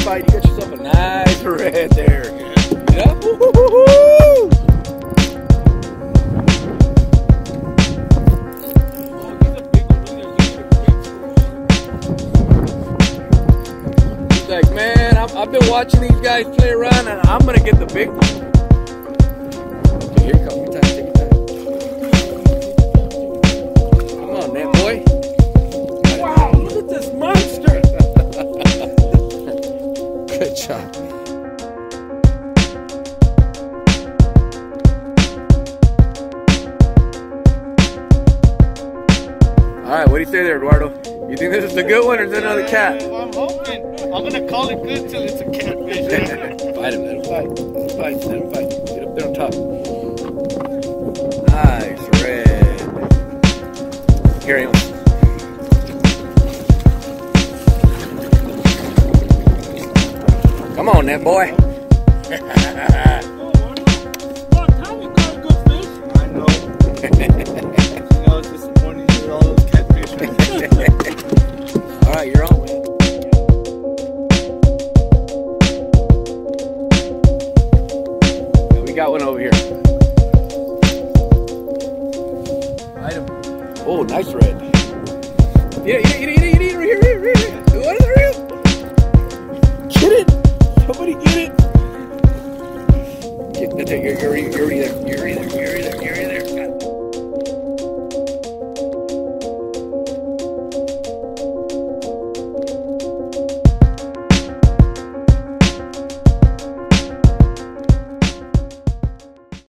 fight. You got yourself a nice red there. Yeah. Woo-hoo-hoo-hoo. He's like, man, I've been watching these guys play around, and I'm gonna get the big one. Okay, here it comes. Take your time. Come on, net boy. Wow, look at this monster. Good job. All right, what do you say there, Eduardo? You think this is a good one or is it another cat? I'm hoping. I'm gonna call it good till it's a catfish. Fight him, let him fight. Let him fight, let him fight. Get up there on top. Nice, red. Carry on. Come on, net boy. I know. You know it's disappointing with all those catfish. All right, you're on, man. Yeah, we got one over here. Item. Oh, nice red. Get it, right here. What is it, real? Get it. Somebody get it. You're already there. You're already there.